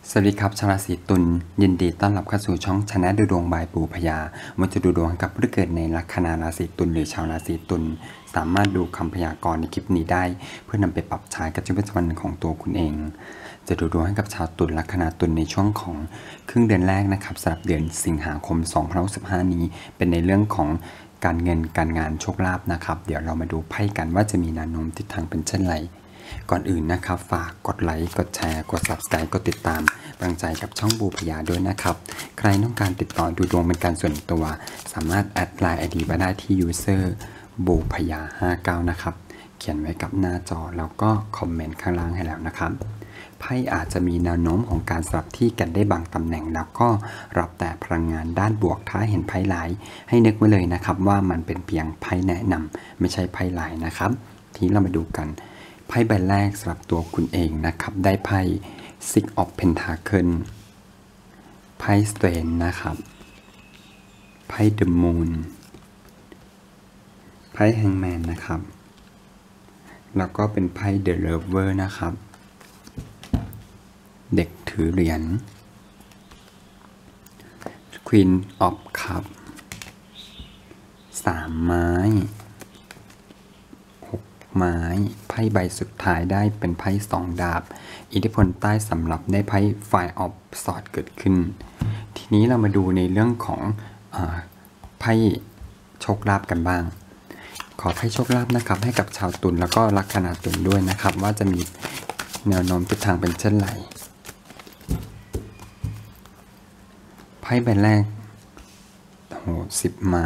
สวัสดีครับชาวราศีตุลยินดีต้อนรับเข้าสู่ช่องชนะดูดวงบายปูพยาวันจะดูดวงกับผู้เกิดในลัคนาราศีตุลหรือชาวราศีตุลสามารถดูคำพยากรณ์ในคลิปนี้ได้เพื่อนำไปปรับใช้กับชีวิตประจำวันของตัวคุณเองจะดูดวงให้กับชาวตุลลัคนาตุลในช่วงของครึ่งเดือนแรกนะครับสำหรับเดือนสิงหาคม2025นี้เป็นในเรื่องของการเงินการงานโชคลาภนะครับเดี๋ยวเรามาดูไพ่กันว่าจะมีแนวโน้มทิศทางเป็นเช่นไรก่อนอื่นนะครับฝากกดไลค์กดแชร์กด Subscribe กดติดตามกำลังใจกับช่องบูพยาด้วยนะครับใครต้องการติดต่อดูดวงเป็นการส่วนตัวสามารถแอดไลน์ ID มาได้ที่ user บูพยา59นะครับเขียนไว้กับหน้าจอแล้วก็คอมเมนต์ข้างล่างให้แล้วนะครับไพ่อาจจะมีแนวโน้มของการสลับที่กันได้บางตำแหน่งแล้วก็รับแต่พลังงานด้านบวกถ้าเห็นไพ่หลายให้นึกไว้เลยนะครับว่ามันเป็นเพียงไพ่แนะนำไม่ใช่ไพ่หลายนะครับทีนี้เรามาดูกันไพ่ใบแรกสำหรับตัวคุณเองนะครับได้ไพ่ Six of Pentacle ไพ่ Strength นะครับไพ่ The Moon ไพ่ Hangman นะครับแล้วก็เป็นไพ่ The Lover นะครับเด็กถือเหรียญ Queen of Cup 3 ไม้ไม้ไพ่ใบสุดท้ายได้เป็นไพ่2 ดาบอิทธิพลใต้สำหรับได้ไพ่ Five of Swords เกิดขึ้นทีนี้เรามาดูในเรื่องของไพ่โชคลาภกันบ้างขอไพ่โชคลาภนะครับให้กับชาวตุลแล้วก็ลัคนาตุลด้วยนะครับว่าจะมีแนวโน้มทิศทางเป็นเช่นไรไพ่ใบแรก10 ไม้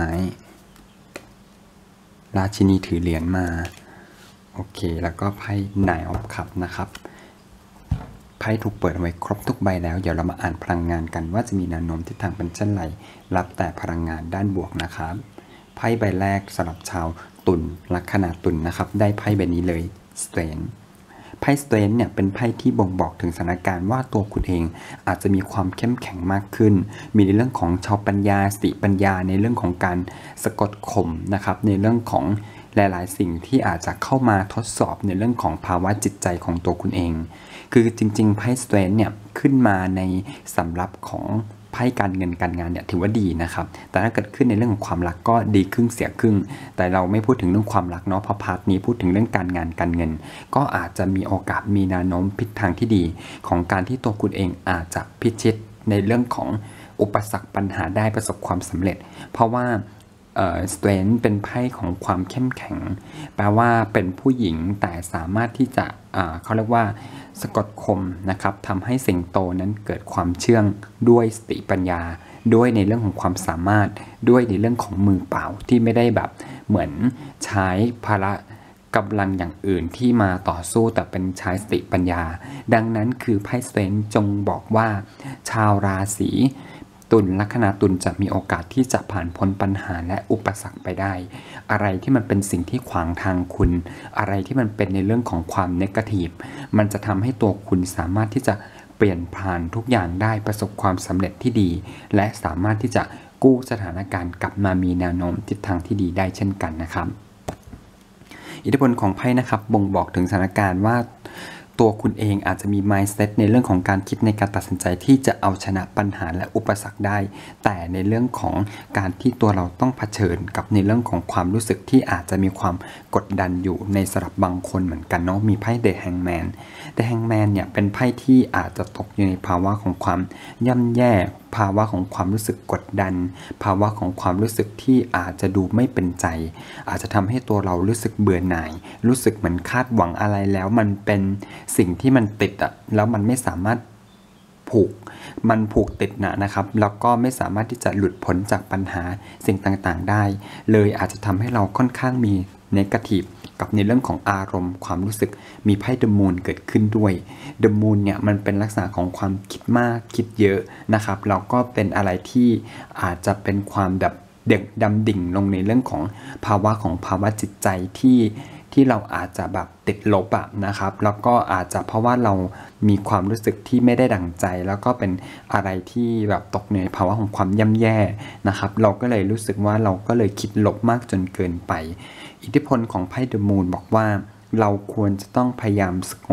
ราชินีถือเหรียญมาโอเคแล้วก็ไพ่ Nine of Cups นะครับไพ่ถูกเปิดไว้ครบทุกใบแล้วเดี๋ยวเรามาอ่านพลังงานกันว่าจะมีแนวโน้มทิศทางเป็นเช่นไรรับแต่พลังงานด้านบวกนะครับไพ่ใบแรกสำหรับชาวตุลลัคนาตุลนะครับได้ไพ่ใบนี้เลย Strength ไพ่ Strength เนี่ยเป็นไพ่ที่บ่งบอกถึงสถานการณ์ว่าตัวคุณเองอาจจะมีความเข้มแข็งมากขึ้นมีในเรื่องของชาวปัญญาสติปัญญาในเรื่องของการสะกดข่มนะครับในเรื่องของหลายๆสิ่งที่อาจจะเข้ามาทดสอบในเรื่องของภาวะจิตใจของตัวคุณเองคือจริงๆไพ่ Strength เนี่ยขึ้นมาในสำรับของไพ่การเงินการงานเนี่ยถือว่าดีนะครับแต่ถ้าเกิดขึ้นในเรื่องของความรักก็ดีครึ่งเสียครึ่งแต่เราไม่พูดถึงเรื่องความรักเนาะเพราะพาร์ทนี้พูดถึงเรื่องการงานการเงินก็อาจจะมีโอกาสมีแนวโน้มทิศทางที่ดีของการที่ตัวคุณเองอาจจะพิชิตในเรื่องของอุปสรรคปัญหาได้ประสบความสำเร็จเพราะว่าStrength เป็นไพ่ของความเข้มแข็งแปลว่าเป็นผู้หญิงแต่สามารถที่จะเขาเรียกว่าสะกดข่มนะครับทำให้สิงโตนั้นเกิดความเชื่องด้วยสติปัญญาด้วยในเรื่องของความสามารถด้วยในเรื่องของมือเปล่าที่ไม่ได้แบบเหมือนใช้พละกำลังอย่างอื่นที่มาต่อสู้แต่เป็นใช้สติปัญญาดังนั้นคือไพ่ Strength จงบอกว่าชาวราศีตุลลัคนาตุลจะมีโอกาสที่จะผ่านพ้นปัญหาและอุปสรรคไปได้อะไรที่มันเป็นสิ่งที่ขวางทางคุณอะไรที่มันเป็นในเรื่องของความเนกาทีฟมันจะทำให้ตัวคุณสามารถที่จะเปลี่ยนผ่านทุกอย่างได้ประสบความสำเร็จที่ดีและสามารถที่จะกู้สถานการณ์กลับมามีแนวโน้มทิศทางที่ดีได้เช่นกันนะครับอิทธิพลของไพ่นะครับบ่งบอกถึงสถานการณ์ว่าตัวคุณเองอาจจะมี mindset ในเรื่องของการคิดในการตัดสินใจที่จะเอาชนะปัญหาและอุปสรรคได้แต่ในเรื่องของการที่ตัวเราต้องเผชิญกับในเรื่องของความรู้สึกที่อาจจะมีความกดดันอยู่ในสำหรับบางคนเหมือนกันเนาะมีไพ่ The Hangman The Hangman เนี่ยเป็นไพ่ที่อาจจะตกอยู่ในภาวะของความย่ำแย่ภาวะของความรู้สึกกดดันภาวะของความรู้สึกที่อาจจะดูไม่เป็นใจอาจจะทำให้ตัวเรารู้สึกเบื่อหน่ายรู้สึกเหมือนคาดหวังอะไรแล้วมันเป็นสิ่งที่มันติดอะแล้วมันไม่สามารถผูกติดนะครับแล้วก็ไม่สามารถที่จะหลุดพ้นจากปัญหาสิ่งต่างๆได้เลยอาจจะทำให้เราค่อนข้างมีเนกาทีฟกับในเรื่องของอารมณ์ความรู้สึกมีไพ่ The Moon เกิดขึ้นด้วย The Moon เนี่ยมันเป็นลักษณะของความคิดมากคิดเยอะนะครับแล้วก็เป็นอะไรที่อาจจะเป็นความแบบเด็กดำดิ่งลงในเรื่องของภาวะจิตใจที่เราอาจจะแบบติดลบนะครับแล้วก็อาจจะเพราะว่าเรามีความรู้สึกที่ไม่ได้ดั่งใจแล้วก็เป็นอะไรที่แบบตกในภาวะของความย่ำแย่นะครับเราก็เลยรู้สึกว่าเราก็เลยคิดลบมากจนเกินไปอิทธิพลของไพ่ The Moon บอกว่าเราควรจะต้องพยายามสงบ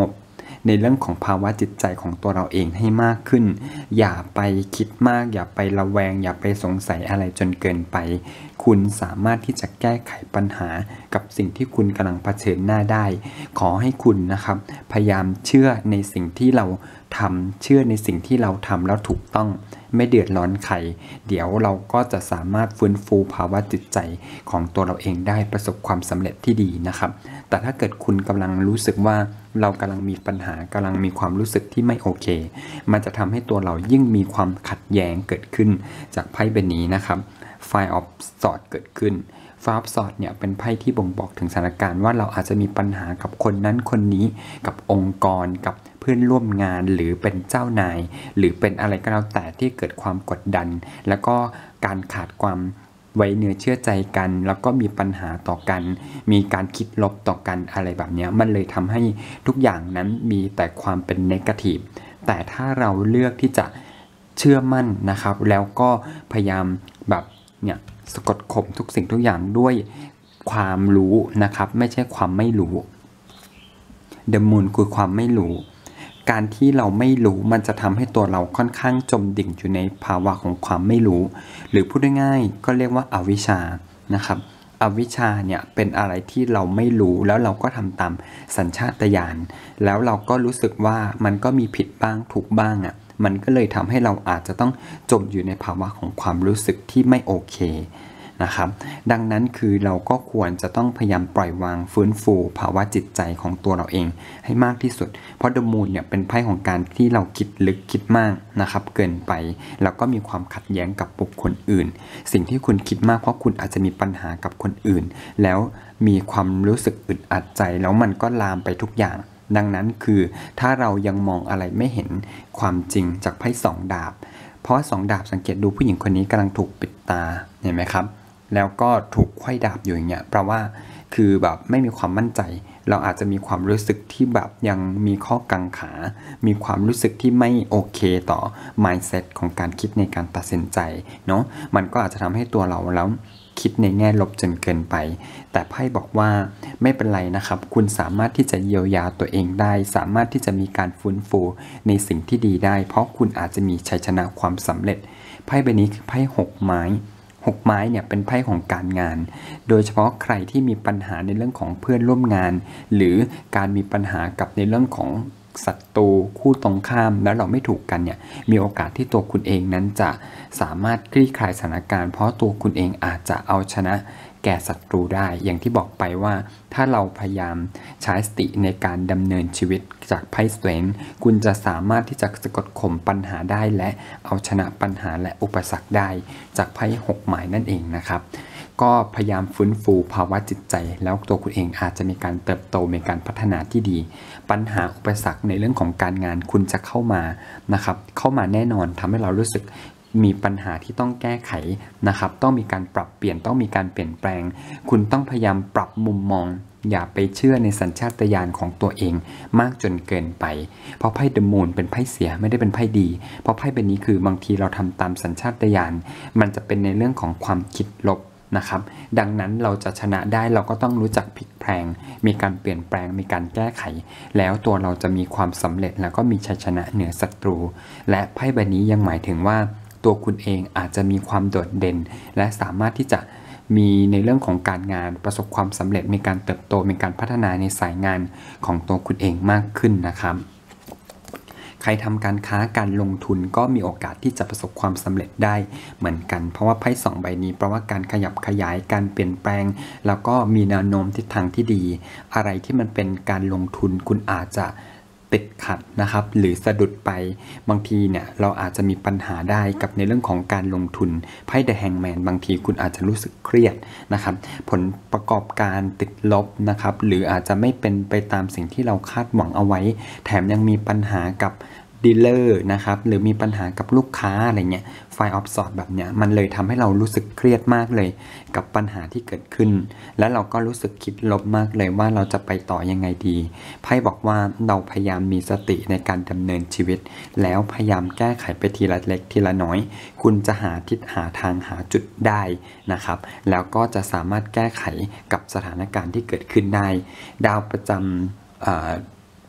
ในเรื่องของภาวะจิตใจของตัวเราเองให้มากขึ้นอย่าไปคิดมากอย่าไประแวงอย่าไปสงสัยอะไรจนเกินไปคุณสามารถที่จะแก้ไขปัญหากับสิ่งที่คุณกำลังเผชิญหน้าได้ขอให้คุณนะครับพยายามเชื่อในสิ่งที่เราทำเชื่อในสิ่งที่เราทำแล้วถูกต้องไม่เดือดร้อนใครเดี๋ยวเราก็จะสามารถฟื้นฟูภาวะจิตใจของตัวเราเองได้ประสบความสำเร็จที่ดีนะครับแต่ถ้าเกิดคุณกำลังรู้สึกว่าเรากำลังมีปัญหากำลังมีความรู้สึกที่ไม่โอเคมันจะทำให้ตัวเรายิ่งมีความขัดแย้งเกิดขึ้นจากไพ่ใบนี้นะครับ Five of Swords เกิดขึ้น Five of Swords เนี่ยเป็นไพ่ที่บ่งบอกถึงสถานการณ์ว่าเราอาจจะมีปัญหากับคนนั้นคนนี้กับองค์กรกับเพื่อนร่วมงานหรือเป็นเจ้านายหรือเป็นอะไรก็แล้วแต่ที่เกิดความกดดันแล้วก็การขาดความไว้เนื้อเชื่อใจกันแล้วก็มีปัญหาต่อกันมีการคิดลบต่อกันอะไรแบบนี้มันเลยทำให้ทุกอย่างนั้นมีแต่ความเป็นเนกาทีฟแต่ถ้าเราเลือกที่จะเชื่อมั่นนะครับแล้วก็พยายามแบบเนี่ยสะกดข่มทุกสิ่งทุกอย่างด้วยความรู้นะครับไม่ใช่ความไม่รู้ The Moon คือความไม่รู้การที่เราไม่รู้มันจะทำให้ตัวเราค่อนข้างจมดิ่งอยู่ในภาวะของความไม่รู้หรือพูดง่ายๆก็เรียกว่าอวิชชานะครับอวิชชาเนี่ยเป็นอะไรที่เราไม่รู้แล้วเราก็ทำตามสัญชาตญาณแล้วเราก็รู้สึกว่ามันก็มีผิดบ้างถูกบ้างอ่ะมันก็เลยทำให้เราอาจจะต้องจมอยู่ในภาวะของความรู้สึกที่ไม่โอเคนะครับดังนั้นคือเราก็ควรจะต้องพยายามปล่อยวางฟื้นฟูภาวะจิตใจของตัวเราเองให้มากที่สุดเพราะ The Moon เนี่ยเป็นไพ่ของการที่เราคิดลึกคิดมากนะครับเกินไปแล้วก็มีความขัดแย้งกับบุคคลอื่นสิ่งที่คุณคิดมากเพราะคุณอาจจะมีปัญหากับคนอื่นแล้วมีความรู้สึกอึดอัดใจแล้วมันก็ลามไปทุกอย่างดังนั้นคือถ้าเรายังมองอะไรไม่เห็นความจริงจากไพ่สองดาบเพราะสองดาบสังเกตดูผู้หญิงคนนี้กำลังถูกปิดตาเห็นไหมครับแล้วก็ถูกไขว้ดาบอยู่อย่างเงี้ยแปลว่าคือแบบไม่มีความมั่นใจเราอาจจะมีความรู้สึกที่แบบยังมีข้อกังขามีความรู้สึกที่ไม่โอเคต่อ mindset ของการคิดในการตัดสินใจเนาะมันก็อาจจะทำให้ตัวเราแล้วคิดในแง่ลบจนเกินไปแต่ไพ่บอกว่าไม่เป็นไรนะครับคุณสามารถที่จะเยียวยาตัวเองได้สามารถที่จะมีการฟื้นฟูในสิ่งที่ดีได้เพราะคุณอาจจะมีชัยชนะความสำเร็จไพ่ใบนี้คือไพ่6 ไม้6 ไม้เนี่ยเป็นไพ่ของการงานโดยเฉพาะใครที่มีปัญหาในเรื่องของเพื่อนร่วมงานหรือการมีปัญหากับในเรื่องของศัตรูคู่ตรงข้ามแล้วเราไม่ถูกกันเนี่ยมีโอกาสที่ตัวคุณเองนั้นจะสามารถคลี่คลายสถานการณ์เพราะตัวคุณเองอาจจะเอาชนะแก่ศัตรูได้อย่างที่บอกไปว่าถ้าเราพยายามใช้สติในการดำเนินชีวิตจากไพ่สเตนคุณจะสามารถที่จะสะกดข่มปัญหาได้และเอาชนะปัญหาและอุปสรรคได้จากไพ่6 หมายนั่นเองนะครับก็พยายามฟื้นฟูภาวะจิตใจแล้วตัวคุณเองอาจจะมีการเติบโตมีการพัฒนาที่ดีปัญหาอุปสรรคในเรื่องของการงานคุณจะเข้ามานะครับเข้ามาแน่นอนทำให้เรารู้สึกมีปัญหาที่ต้องแก้ไขนะครับต้องมีการปรับเปลี่ยนต้องมีการเปลี่ยนแปลงคุณต้องพยายามปรับมุมมองอย่าไปเชื่อในสัญชาตญาณของตัวเองมากจนเกินไปเพราะไพ่ The Moon เป็นไพ่เสียไม่ได้เป็นไพ่ดีเพราะไพ่ใบนี้คือบางทีเราทำตามสัญชาตญาณมันจะเป็นในเรื่องของความคิดลบนะครับดังนั้นเราจะชนะได้เราก็ต้องรู้จักพลิกแพลงมีการเปลี่ยนแปลงมีการแก้ไขแล้วตัวเราจะมีความสำเร็จแล้วก็มีชัยชนะเหนือศัตรูและไพ่ใบนี้ยังหมายถึงว่าตัวคุณเองอาจจะมีความโดดเด่นและสามารถที่จะมีในเรื่องของการงานประสบความสำเร็จมีการเติบโตมีการพัฒนาในสายงานของตัวคุณเองมากขึ้นนะครับใครทำการค้าการลงทุนก็มีโอกาสที่จะประสบความสำเร็จได้เหมือนกันเพราะว่าไพ่2 ใบนี้เพราะว่าการขยับขยายการเปลี่ยนแปลงแล้วก็มีแนวโน้มทิศทางที่ดีอะไรที่มันเป็นการลงทุนคุณอาจจะติดขัดนะครับหรือสะดุดไปบางทีเนี่ยเราอาจจะมีปัญหาได้กับในเรื่องของการลงทุนไพ่ The Hangman บางทีคุณอาจจะรู้สึกเครียดนะครับผลประกอบการติดลบนะครับหรืออาจจะไม่เป็นไปตามสิ่งที่เราคาดหวังเอาไว้แถมยังมีปัญหากับดีลเลอร์นะครับหรือมีปัญหากับลูกค้าอะไรเงี้ยFive of Swordsแบบเนี้ยมันเลยทำให้เรารู้สึกเครียดมากเลยกับปัญหาที่เกิดขึ้นและเราก็รู้สึกคิดลบมากเลยว่าเราจะไปต่อยังไงดีไพ่บอกว่าเราพยายามมีสติในการดำเนินชีวิตแล้วพยายามแก้ไขไปทีละเล็กทีละน้อยคุณจะหาทิศหาทางหาจุดได้นะครับแล้วก็จะสามารถแก้ไขกับสถานการณ์ที่เกิดขึ้นได้ดาวประจำ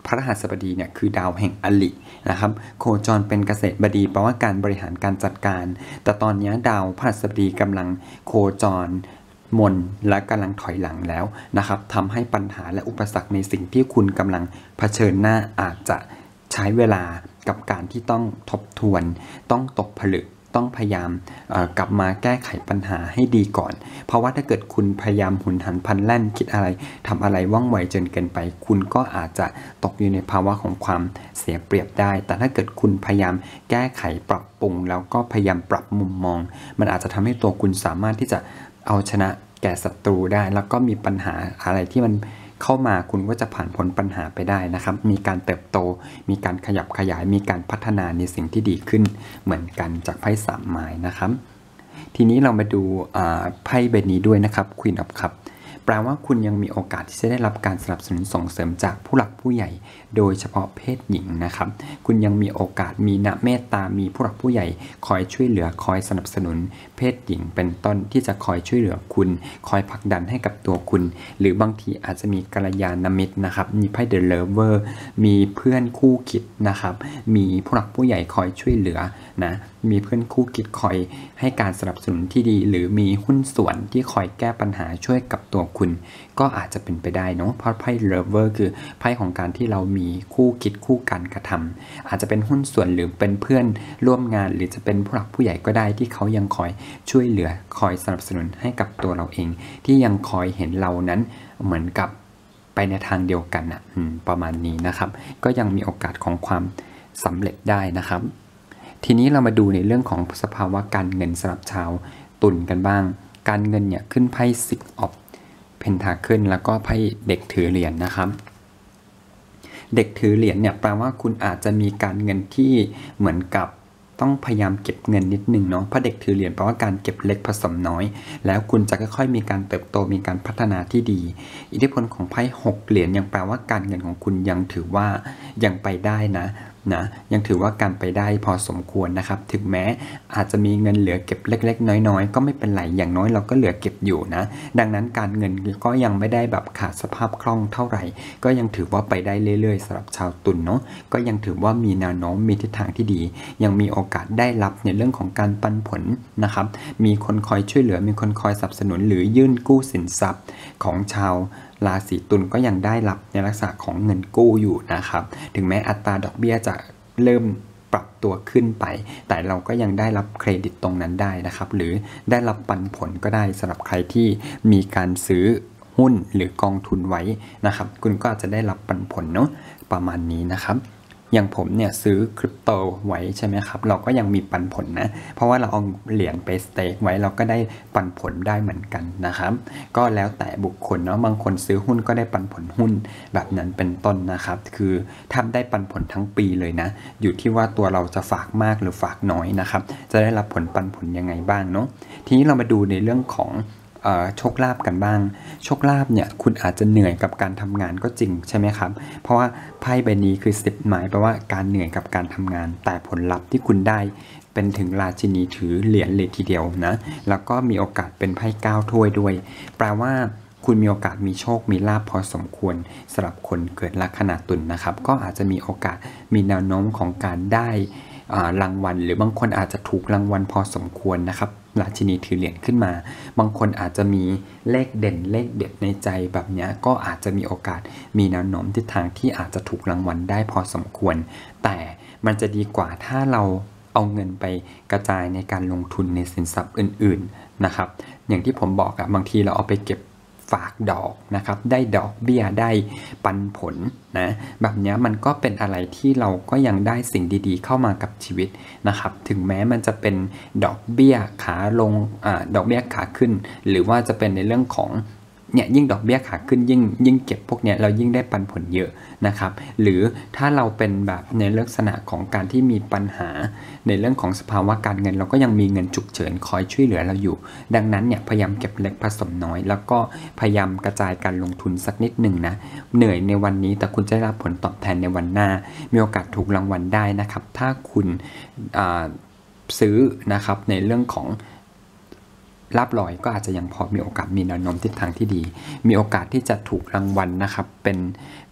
พฤหัสบดีเนี่ยคือดาวแห่งอลินะครับโคจรเป็นเกษตรบดีแปลว่าการบริหารการจัดการแต่ตอนนี้ดาวพฤหัสบดีกำลังโคจรมนและกำลังถอยหลังแล้วนะครับทำให้ปัญหาและอุปสรรคในสิ่งที่คุณกำลังเผชิญหน้าอาจจะใช้เวลากับการที่ต้องทบทวนต้องตกผลึกต้องพยายามกลับมาแก้ไขปัญหาให้ดีก่อนเพราะว่าถ้าเกิดคุณพยายามหุนหันพลันแล่นคิดอะไรทำอะไรว่องไวจนเกินไปคุณก็อาจจะตกอยู่ในภาวะของความเสียเปรียบได้แต่ถ้าเกิดคุณพยายามแก้ไขปรับปรุงแล้วก็พยายามปรับมุมมองมันอาจจะทำให้ตัวคุณสามารถที่จะเอาชนะแก่ศัตรูได้แล้วก็มีปัญหาอะไรที่มันเข้ามาคุณก็จะผ่านพ้นปัญหาไปได้นะครับมีการเติบโตมีการขยับขยายมีการพัฒนาในสิ่งที่ดีขึ้นเหมือนกันจากไพ่สามไม้นะครับทีนี้เรามาดูไพ่ใบนี้ด้วยนะครับ Queen of Cups แปลว่าคุณยังมีโอกาสที่จะได้รับการสนับสนุนส่งเสริมจากผู้หลักผู้ใหญ่โดยเฉพาะเพศหญิงนะครับคุณยังมีโอกาสมีเมตตามีผู้หลักผู้ใหญ่คอยช่วยเหลือคอยสนับสนุนเพศหญิงเป็นต้นที่จะคอยช่วยเหลือคุณคอยผลักดันให้กับตัวคุณหรือบางทีอาจจะมีกัลยาณมิตรนะครับมีไพ่ The Lover มีเพื่อนคู่คิดนะครับมีผู้หลักผู้ใหญ่คอยช่วยเหลือนะมีเพื่อนคู่คิดคอยให้การสนับสนุนที่ดีหรือมีหุ้นส่วนที่คอยแก้ปัญหาช่วยกับตัวคุณก็อาจจะเป็นไปได้เนาะเพราะไพ่ Lover คือไพ่ของการที่เรามีคู่คิดคู่กันกระทำอาจจะเป็นหุ้นส่วนหรือเป็นเพื่อนร่วมงานหรือจะเป็นผู้หลักผู้ใหญ่ก็ได้ที่เขายังคอยช่วยเหลือคอยสนับสนุนให้กับตัวเราเองที่ยังคอยเห็นเรานั้นเหมือนกับไปในทางเดียวกันประมาณนี้นะครับก็ยังมีโอกาสของความสำเร็จได้นะครับทีนี้เรามาดูในเรื่องของสภาวะการเงินสำหรับชาวตุลกันบ้างการเงินเนี่ยขึ้นไพ่ Six of Pentacle แล้วก็ไพ่เด็กถือเหรียญนะครับเด็กถือเหรียญเนี่ยแปลว่าคุณอาจจะมีการเงินที่เหมือนกับต้องพยายามเก็บเงินนิดนึงเนาะเพราะเด็กถือเหรียญแปลว่าการเก็บเล็กผสมน้อยแล้วคุณจะค่อยๆมีการเติบโตมีการพัฒนาที่ดีอิทธิพลของไพ่6เหรียญยังแปลว่าการเงินของคุณยังถือว่ายังไปได้นะยังถือว่าการไปได้พอสมควรนะครับถึงแม้อาจจะมีเงินเหลือเก็บเล็กๆน้อยๆก็ไม่เป็นไรอย่างน้อยเราก็เหลือเก็บอยู่นะดังนั้นการเงินก็ยังไม่ได้แบบขาดสภาพคล่องเท่าไหร่ก็ยังถือว่าไปได้เรื่อยๆสำหรับชาวตุลเนาะก็ยังถือว่ามีแนวโน้มมีทิศทางที่ดียังมีโอกาสได้รับในเรื่องของการปันผลนะครับมีคนคอยช่วยเหลือมีคนคอยสนับสนุนหรือยื่นกู้สินทรัพย์ของชาวราศีตุลก็ยังได้รับในลักษณะของเงินกู้อยู่นะครับถึงแม้อัตราดอกเบี้ยจะเริ่มปรับตัวขึ้นไปแต่เราก็ยังได้รับเครดิตตรงนั้นได้นะครับหรือได้รับปันผลก็ได้สำหรับใครที่มีการซื้อหุ้นหรือกองทุนไว้นะครับคุณก็อาจจะได้รับปันผลเนาะประมาณนี้นะครับอย่างผมเนี่ยซื้อคริปโตไว้ใช่ไหมครับเราก็ยังมีปันผลนะเพราะว่าเราเอาเหรียญไปสเต็กไว้เราก็ได้ปันผลได้เหมือนกันนะครับก็แล้วแต่บุคคลเนาะบางคนซื้อหุ้นก็ได้ปันผลหุ้นแบบนั้นเป็นต้นนะครับคือทำได้ปันผลทั้งปีเลยนะอยู่ที่ว่าตัวเราจะฝากมากหรือฝากน้อยนะครับจะได้รับผลปันผลยังไงบ้างเนาะทีนี้เรามาดูในเรื่องของโชคลาภกันบ้างโชคลาภเนี่ยคุณอาจจะเหนื่อยกับการทำงานก็จริงใช่ไหมครับเพราะว่าไพ่ใบนี้คือ10ไม้แปลว่าการเหนื่อยกับการทำงานแต่ผลลัพธ์ที่คุณได้เป็นถึงราชินีถือเหรียญเลยทีเดียวนะแล้วก็มีโอกาสเป็นไพ่9ถ้วยด้วยแปลว่าคุณมีโอกาสมีโชคมีลาภพอสมควรสำหรับคนเกิดลัคนาตุลนะครับก็อาจจะมีโอกาสมีแนวโน้มของการได้รางวัลหรือบางคนอาจจะถูกรางวัลพอสมควรนะครับราชินีถือเหรียญขึ้นมาบางคนอาจจะมีเลขเด่นเลขเด็ดในใจแบบนี้ก็อาจจะมีโอกาสมีแนวโน้มทิศทางที่อาจจะถูกรางวัลได้พอสมควรแต่มันจะดีกว่าถ้าเราเอาเงินไปกระจายในการลงทุนในสินทรัพย์อื่นๆนะครับอย่างที่ผมบอกบางทีเราเอาไปเก็บฝากดอกนะครับได้ดอกเบี้ยได้ปันผลนะแบบนี้มันก็เป็นอะไรที่เราก็ยังได้สิ่งดีๆเข้ามากับชีวิตนะครับถึงแม้มันจะเป็นดอกเบี้ยขาลงดอกเบี้ยขาขึ้นหรือว่าจะเป็นในเรื่องของเนี่ยยิ่งดอกเบี้ยขาขึ้นยิ่งเก็บพวกเนี้ยเรายิ่งได้ปันผลเยอะนะครับหรือถ้าเราเป็นแบบในลักษณะของการที่มีปัญหาในเรื่องของสภาวะการเงินเราก็ยังมีเงินฉุกเฉินคอยช่วยเหลือเราอยู่ดังนั้นเนี่ยพยายามเก็บเล็กผสมน้อยแล้วก็พยายามกระจายการลงทุนสักนิดหนึ่งนะเหนื่อยในวันนี้แต่คุณจะได้รับผลตอบแทนในวันหน้ามีโอกาสถูกรางวัลได้นะครับถ้าคุณซื้อนะครับในเรื่องของลาภลอยก็อาจจะยังพอมีโอกาสมีแนวโน้มทิศทางที่ดีมีโอกาสที่จะถูกรางวัลนะครับเป็น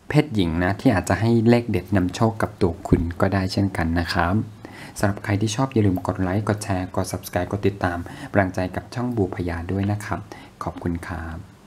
เพศหญิงนะที่อาจจะให้เลขเด็ดนำโชคกับตัวคุณก็ได้เช่นกันนะครับสำหรับใครที่ชอบอย่าลืมกดไลค์กดแชร์กด Subscribe กดติดตามกำลังใจกับช่องบูพยาด้วยนะครับขอบคุณครับ